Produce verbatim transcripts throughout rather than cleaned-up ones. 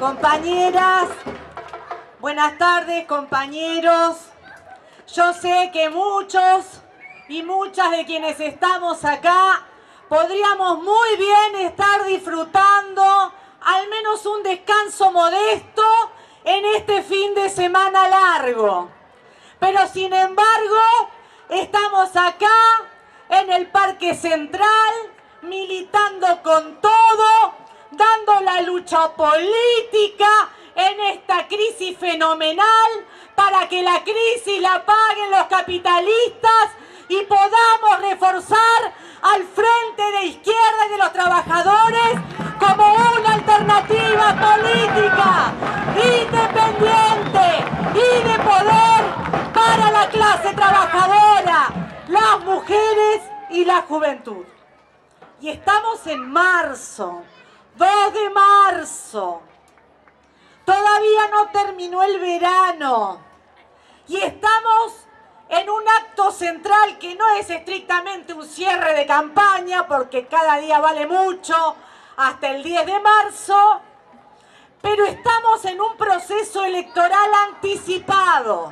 Compañeras, buenas tardes, compañeros. Yo sé que muchos y muchas de quienes estamos acá podríamos muy bien estar disfrutando al menos un descanso modesto en este fin de semana largo. Pero sin embargo, estamos acá en el Parque Central, militando con todo, dando la lucha política en esta crisis fenomenal para que la crisis la paguen los capitalistas y podamos reforzar al Frente de Izquierda y de los Trabajadores como una alternativa política independiente y de poder para la clase trabajadora, las mujeres y la juventud. Y estamos en marzo, dos de marzo. Todavía no terminó el verano. Y estamos en un acto central que no es estrictamente un cierre de campaña, porque cada día vale mucho, hasta el diez de marzo, pero estamos en un proceso electoral anticipado.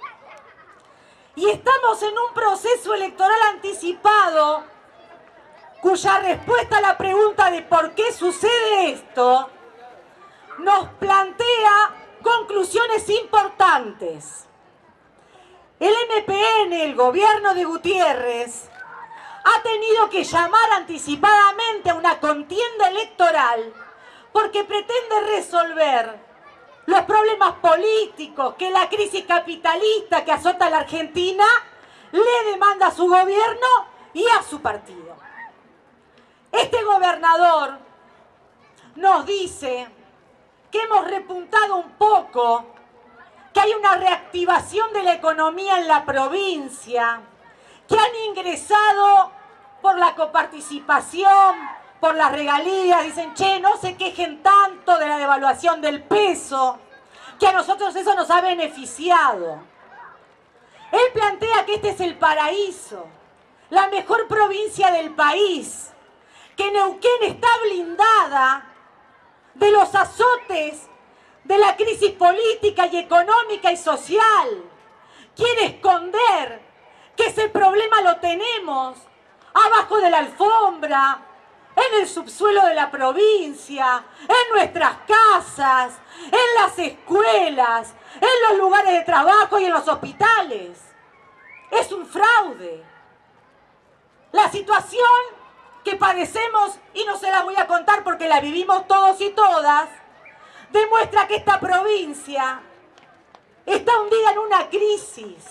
Y estamos en un proceso electoral anticipado cuya respuesta a la pregunta de por qué sucede esto nos plantea conclusiones importantes. El M P N, el gobierno de Gutiérrez, ha tenido que llamar anticipadamente a una contienda electoral porque pretende resolver los problemas políticos que la crisis capitalista que azota a la Argentina le demanda a su gobierno y a su partido. Este gobernador nos dice que hemos repuntado un poco, que hay una reactivación de la economía en la provincia, que han ingresado por la coparticipación, por las regalías, dicen, che, no se quejen tanto de la devaluación del peso, que a nosotros eso nos ha beneficiado. Él plantea que este es el paraíso, la mejor provincia del país, que Neuquén está blindada de los azotes de la crisis política y económica y social. Quiere esconder que ese problema lo tenemos abajo de la alfombra, en el subsuelo de la provincia, en nuestras casas, en las escuelas, en los lugares de trabajo y en los hospitales. Es un fraude. La situación que padecemos, y no se la voy a contar porque la vivimos todos y todas, demuestra que esta provincia está hundida en una crisis,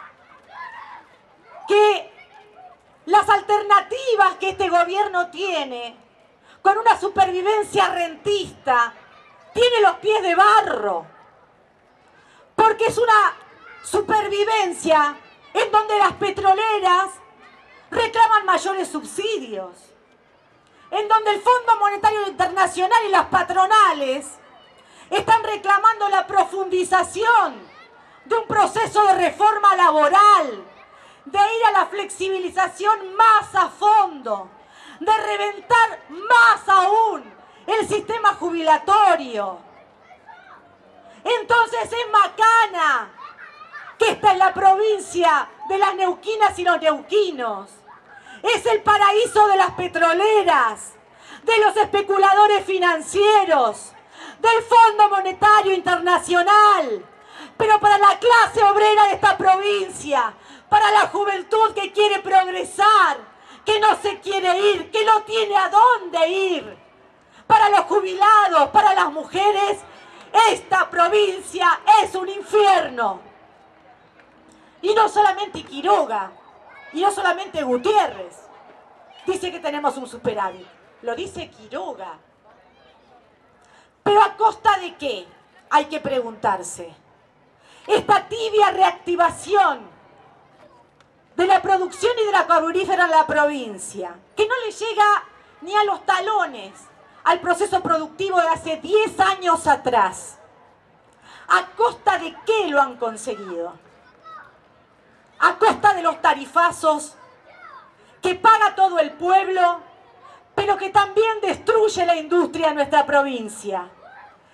que las alternativas que este gobierno tiene, con una supervivencia rentista, tiene los pies de barro, porque es una supervivencia en donde las petroleras reclaman mayores subsidios, en donde el Fondo Monetario Internacional y las patronales están reclamando la profundización de un proceso de reforma laboral, de ir a la flexibilización más a fondo, de reventar más aún el sistema jubilatorio. Entonces es macana que esta es la provincia de las neuquinas y los neuquinos. Es el paraíso de las petroleras, de los especuladores financieros, del Fondo Monetario Internacional. Pero para la clase obrera de esta provincia, para la juventud que quiere progresar, que no se quiere ir, que no tiene a dónde ir, para los jubilados, para las mujeres, esta provincia es un infierno. Y no solamente Quiroga, y no solamente Gutiérrez dice que tenemos un superávit, lo dice Quiroga. ¿Pero a costa de qué? Hay que preguntarse. Esta tibia reactivación de la producción hidrocarburífera en la provincia, que no le llega ni a los talones al proceso productivo de hace diez años atrás. ¿A costa de qué lo han conseguido? A costa de los tarifazos que paga todo el pueblo, pero que también destruye la industria de nuestra provincia.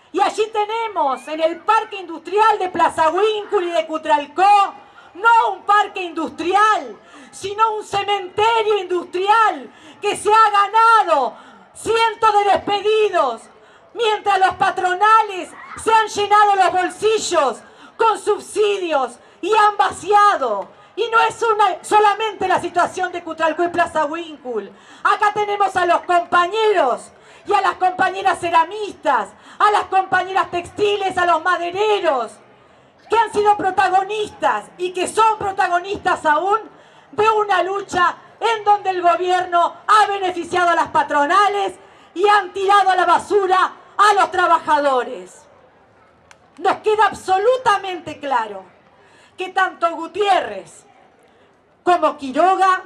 Y allí tenemos en el parque industrial de Plaza Huíncul y de Cutralcó, no un parque industrial, sino un cementerio industrial que se ha ganado cientos de despedidos, mientras los patronales se han llenado los bolsillos con subsidios y han vaciado. Y no es una, solamente la situación de Cutralcó y Plaza Huíncul. Acá tenemos a los compañeros y a las compañeras ceramistas, a las compañeras textiles, a los madereros, que han sido protagonistas y que son protagonistas aún de una lucha en donde el gobierno ha beneficiado a las patronales y han tirado a la basura a los trabajadores. Nos queda absolutamente claro que tanto Gutiérrez como Quiroga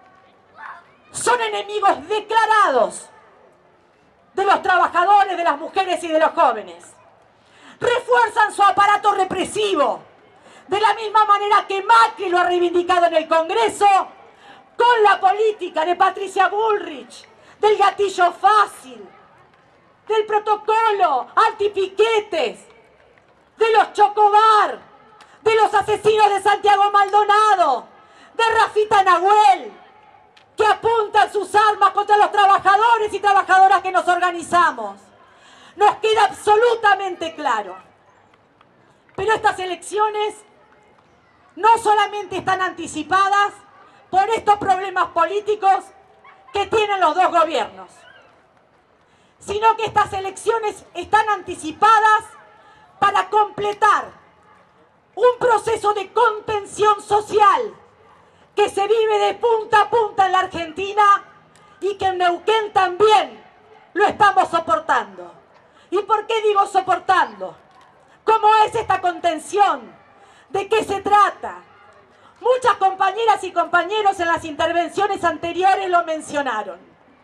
son enemigos declarados de los trabajadores, de las mujeres y de los jóvenes. Refuerzan su aparato represivo, de la misma manera que Macri lo ha reivindicado en el Congreso, con la política de Patricia Bullrich, del gatillo fácil, del protocolo antipiquetes, de los chocobar, de los asesinos de Santiago Maldonado, de Rafita Nahuel, que apuntan sus armas contra los trabajadores y trabajadoras que nos organizamos. Nos queda absolutamente claro. Pero estas elecciones no solamente están anticipadas por estos problemas políticos que tienen los dos gobiernos, sino que estas elecciones están anticipadas para completar un proceso de contención social que se vive de punta a punta en la Argentina y que en Neuquén también lo estamos soportando. ¿Y por qué digo soportando? ¿Cómo es esta contención? ¿De qué se trata? Muchas compañeras y compañeros en las intervenciones anteriores lo mencionaron.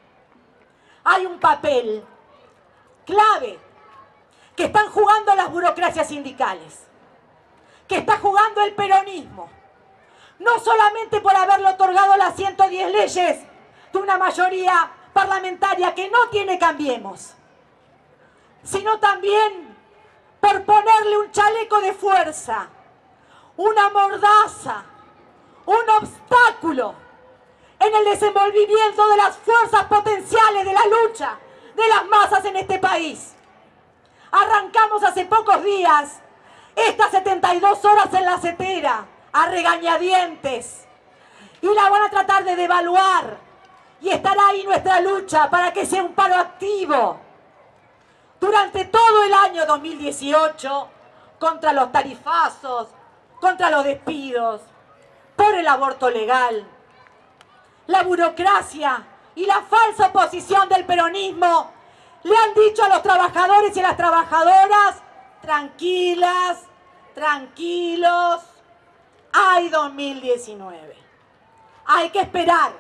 Hay un papel clave que están jugando las burocracias sindicales, que está jugando el peronismo, no solamente por haberle otorgado las ciento diez leyes de una mayoría parlamentaria que no tiene Cambiemos, sino también por ponerle un chaleco de fuerza, una mordaza, un obstáculo en el desenvolvimiento de las fuerzas potenciales de la lucha de las masas en este país. Arrancamos hace pocos días estas setenta y dos horas en la setera, a regañadientes, y la van a tratar de devaluar, y estará ahí nuestra lucha para que sea un paro activo durante todo el año dos mil dieciocho contra los tarifazos, contra los despidos, por el aborto legal. La burocracia y la falsa oposición del peronismo le han dicho a los trabajadores y a las trabajadoras: tranquilas, tranquilos, hay dos mil diecinueve. Hay que esperar,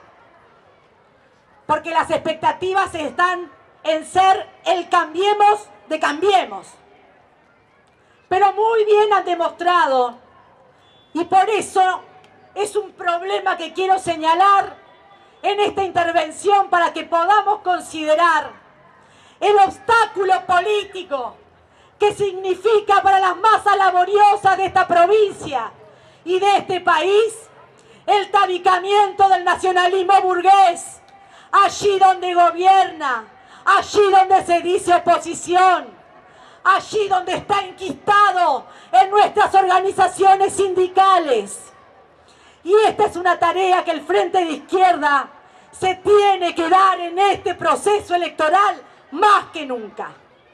porque las expectativas están en ser el Cambiemos de Cambiemos. Pero muy bien han demostrado, y por eso es un problema que quiero señalar en esta intervención para que podamos considerar el obstáculo político que significa para las masas laboriosas de esta provincia y de este país el tabicamiento del nacionalismo burgués, allí donde gobierna, allí donde se dice oposición, allí donde está enquistado en nuestras organizaciones sindicales. Y esta es una tarea que el Frente de Izquierda se tiene que dar en este proceso electoral más que nunca.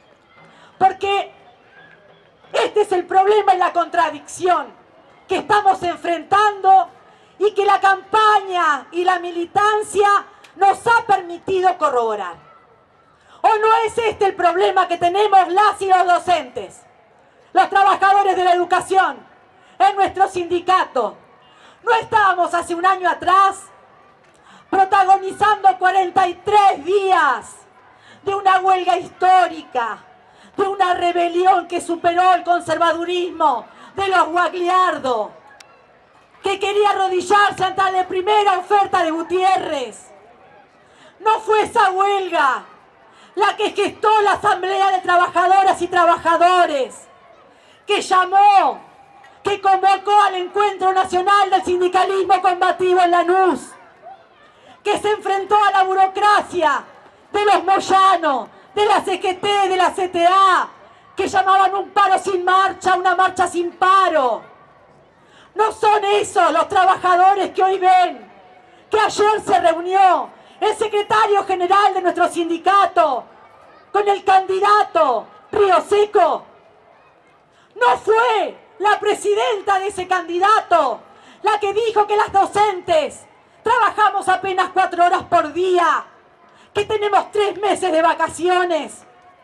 Porque este es el problema y la contradicción que estamos enfrentando y que la campaña y la militancia nos ha permitido corroborar. ¿O no es este el problema que tenemos las y los docentes, los trabajadores de la educación, en nuestro sindicato? ¿No estábamos hace un año atrás protagonizando cuarenta y tres días de una huelga histórica, de una rebelión que superó el conservadurismo de los Guagliardo, que quería arrodillarse ante la primera oferta de Gutiérrez? No fue esa huelga la que gestó la Asamblea de Trabajadoras y Trabajadores, que llamó, que convocó al Encuentro Nacional del Sindicalismo Combativo en Lanús, que se enfrentó a la burocracia de los Moyanos, de la C G T, de la C T A, que llamaban un paro sin marcha, una marcha sin paro. No son esos los trabajadores que hoy ven, que ayer se reunió el secretario general de nuestro sindicato con el candidato Río Seco. No fue la presidenta de ese candidato la que dijo que las docentes trabajamos apenas cuatro horas por día, que tenemos tres meses de vacaciones.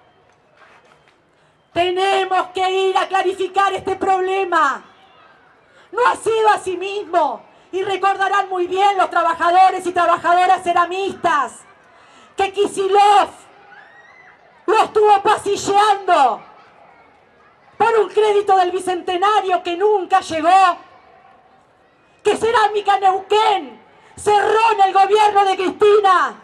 Tenemos que ir a clarificar este problema. No ha sido así mismo, y recordarán muy bien los trabajadores y trabajadoras ceramistas que Kicillof lo estuvo pasilleando por un crédito del Bicentenario que nunca llegó, que Cerámica Neuquén cerró en el gobierno de Cristina.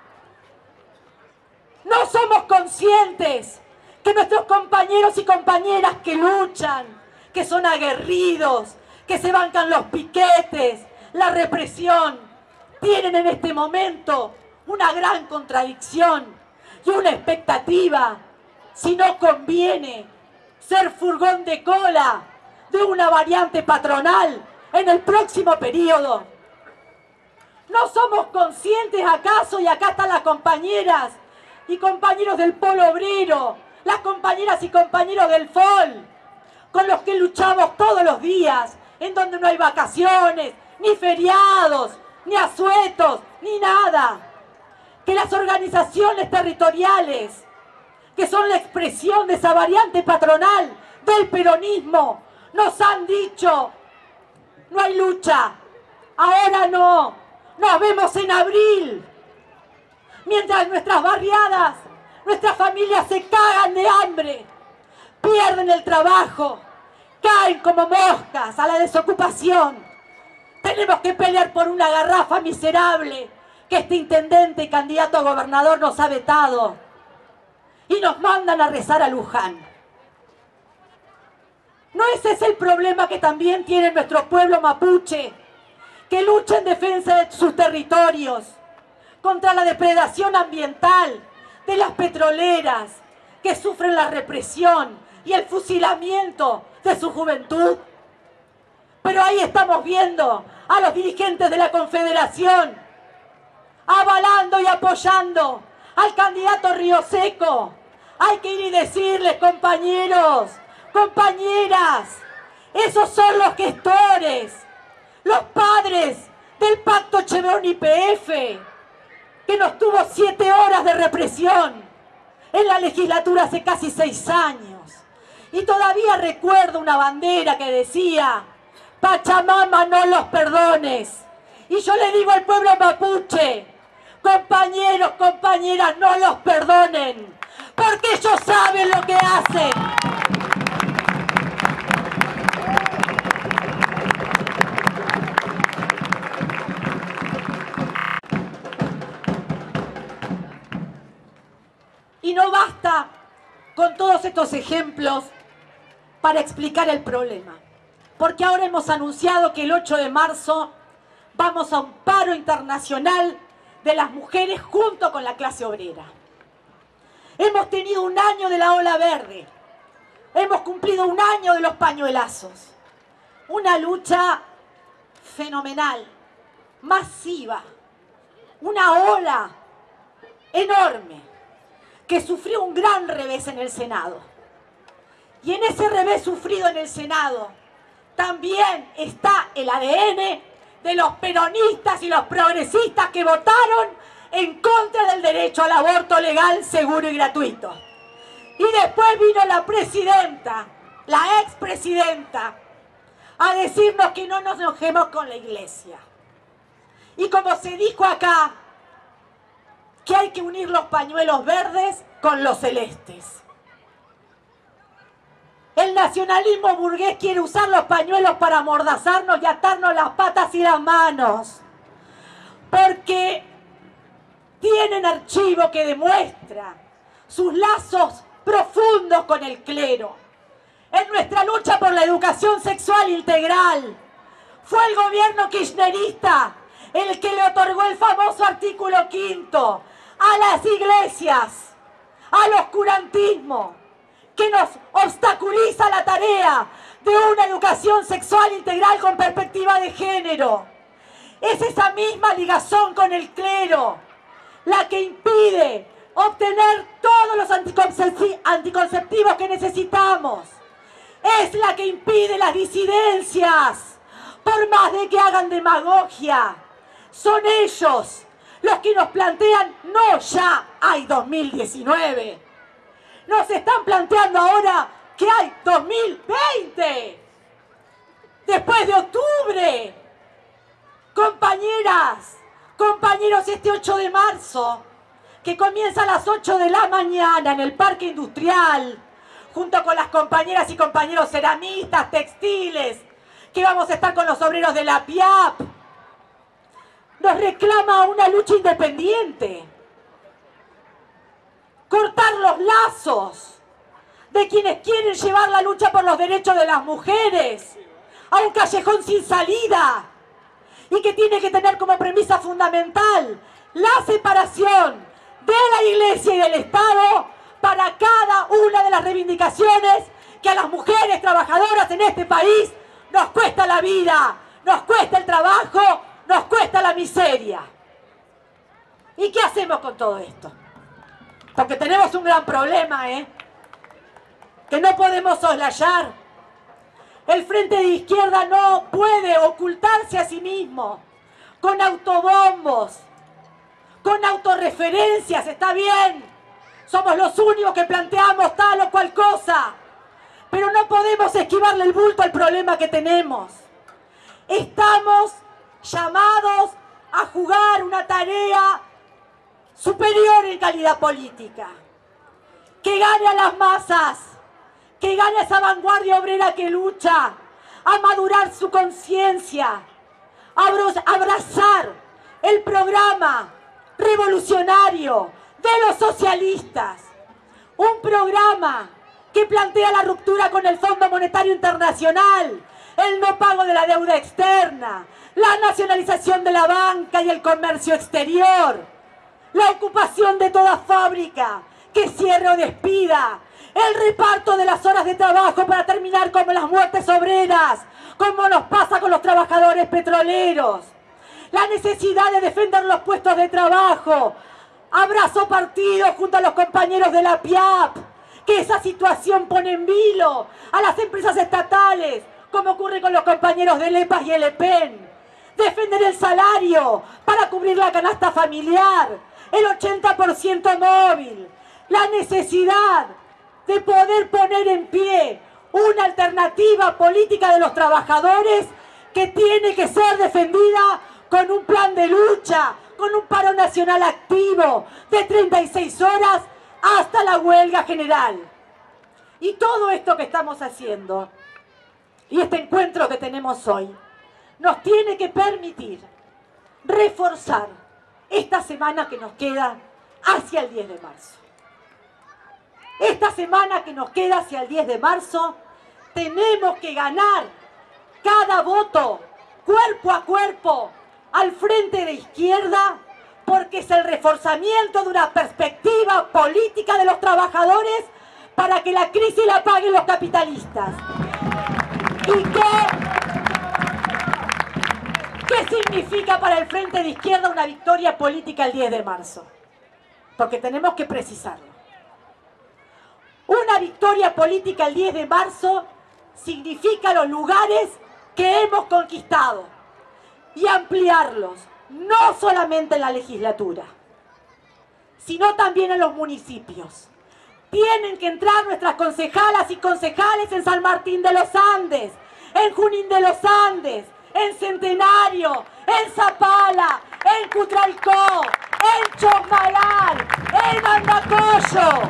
No somos conscientes que nuestros compañeros y compañeras que luchan, que son aguerridos, que se bancan los piquetes, la represión, tienen en este momento una gran contradicción y una expectativa, si no conviene ser furgón de cola de una variante patronal en el próximo periodo. ¿No somos conscientes acaso, y acá están las compañeras y compañeros del Polo Obrero, las compañeras y compañeros del F O L, con los que luchamos todos los días, en donde no hay vacaciones, ni feriados, ni asuetos, ni nada? Que las organizaciones territoriales, que son la expresión de esa variante patronal del peronismo, nos han dicho: no hay lucha, ahora no, nos vemos en abril. Mientras nuestras barriadas, nuestras familias se cagan de hambre, pierden el trabajo, caen como moscas a la desocupación. Tenemos que pelear por una garrafa miserable que este intendente y candidato a gobernador nos ha vetado. Y nos mandan a rezar a Luján. ¿No ese es el problema que también tiene nuestro pueblo mapuche, que lucha en defensa de sus territorios, contra la depredación ambiental de las petroleras, que sufren la represión y el fusilamiento de su juventud? Pero ahí estamos viendo a los dirigentes de la Confederación avalando y apoyando al candidato Río Seco. Hay que ir y decirles: compañeros, compañeras, esos son los gestores, los padres del pacto Chevron Y P F, que nos tuvo siete horas de represión en la legislatura hace casi seis años. Y todavía recuerdo una bandera que decía: Pachamama, no los perdones. Y yo le digo al pueblo mapuche: compañeros, compañeras, no los perdonen, porque ellos saben lo que hacen. Y no basta con todos estos ejemplos para explicar el problema, porque ahora hemos anunciado que el ocho de marzo vamos a un paro internacional de las mujeres junto con la clase obrera. Hemos tenido un año de la ola verde, hemos cumplido un año de los pañuelazos, una lucha fenomenal, masiva, una ola enorme que sufrió un gran revés en el Senado. Y en ese revés sufrido en el Senado también está el A D N de los peronistas y los progresistas que votaron en contra del derecho al aborto legal, seguro y gratuito. Y después vino la presidenta, la expresidenta, a decirnos que no nos enojemos con la iglesia. Y como se dijo acá, que hay que unir los pañuelos verdes con los celestes. El nacionalismo burgués quiere usar los pañuelos para amordazarnos y atarnos las patas y las manos, porque tienen archivo que demuestra sus lazos profundos con el clero. En nuestra lucha por la educación sexual integral, fue el gobierno kirchnerista el que le otorgó el famoso artículo quinto a las iglesias, al oscurantismo, que nos obstaculiza la tarea de una educación sexual integral con perspectiva de género. Es esa misma ligazón con el clero la que impide obtener todos los anticonceptivos que necesitamos. Es la que impide las disidencias, por más de que hagan demagogia. Son ellos los que nos plantean, no ya hay dos mil diecinueve, nos están planteando ahora que hay dos mil veinte, después de octubre. Compañeras, compañeros, este ocho de marzo, que comienza a las ocho de la mañana en el Parque Industrial, junto con las compañeras y compañeros ceramistas, textiles, que vamos a estar con los obreros de la P I A P, nos reclama una lucha independiente. Cortar los lazos de quienes quieren llevar la lucha por los derechos de las mujeres a un callejón sin salida, y que tiene que tener como premisa fundamental la separación de la Iglesia y del Estado para cada una de las reivindicaciones que a las mujeres trabajadoras en este país nos cuesta la vida, nos cuesta el trabajo, nos cuesta la miseria. ¿Y qué hacemos con todo esto? Porque tenemos un gran problema, ¿eh? Que no podemos soslayar. El Frente de Izquierda no puede ocultarse a sí mismo con autobombos, con autorreferencias. Está bien, somos los únicos que planteamos tal o cual cosa, pero no podemos esquivarle el bulto al problema que tenemos. Estamos llamados a jugar una tarea superior en calidad política, que gane a las masas, que gane esa vanguardia obrera que lucha, a madurar su conciencia, a abrazar el programa revolucionario de los socialistas, un programa que plantea la ruptura con el Fondo Monetario Internacional, el no pago de la deuda externa, la nacionalización de la banca y el comercio exterior, la ocupación de toda fábrica que cierre o despida, el reparto de las horas de trabajo para terminar con las muertes obreras, como nos pasa con los trabajadores petroleros, la necesidad de defender los puestos de trabajo. Abrazo partido junto a los compañeros de la P I A P, que esa situación pone en vilo a las empresas estatales, como ocurre con los compañeros del E P A y el E P E N. Defender el salario para cubrir la canasta familiar, el ochenta por ciento móvil, la necesidad de poder poner en pie una alternativa política de los trabajadores que tiene que ser defendida con un plan de lucha, con un paro nacional activo de treinta y seis horas hasta la huelga general. Y todo esto que estamos haciendo y este encuentro que tenemos hoy nos tiene que permitir reforzar esta semana que nos queda hacia el diez de marzo. Esta semana que nos queda hacia el diez de marzo, tenemos que ganar cada voto, cuerpo a cuerpo, al Frente de Izquierda, porque es el reforzamiento de una perspectiva política de los trabajadores para que la crisis la paguen los capitalistas. ¿Y qué, qué significa para el Frente de Izquierda una victoria política el diez de marzo? Porque tenemos que precisarlo. Una victoria política el diez de marzo significa los lugares que hemos conquistado y ampliarlos, no solamente en la legislatura, sino también en los municipios. Tienen que entrar nuestras concejalas y concejales en San Martín de los Andes, en Junín de los Andes, en Centenario, en Zapala, en Cutralcó, en Chosmalal, en Andacollo.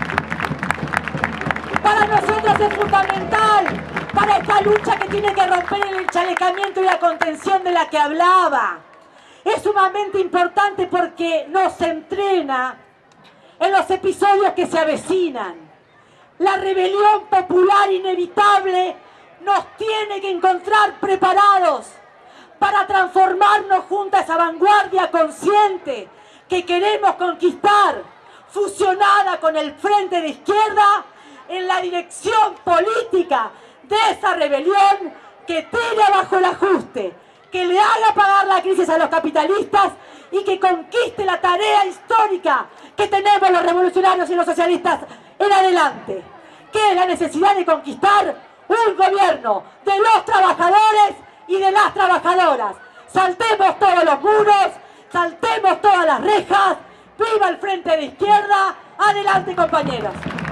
Para nosotros es fundamental, para esta lucha que tiene que romper el enchalecamiento y la contención de la que hablaba. Es sumamente importante porque nos entrena en los episodios que se avecinan. La rebelión popular inevitable nos tiene que encontrar preparados para transformarnos junto a esa vanguardia consciente que queremos conquistar, fusionada con el Frente de Izquierda, en la dirección política de esa rebelión que tire abajo el ajuste, que le haga pagar la crisis a los capitalistas y que conquiste la tarea histórica que tenemos los revolucionarios y los socialistas en adelante, que es la necesidad de conquistar un gobierno de los trabajadores y de las trabajadoras. Saltemos todos los muros, saltemos todas las rejas, ¡viva el Frente de Izquierda! ¡Adelante, compañeros!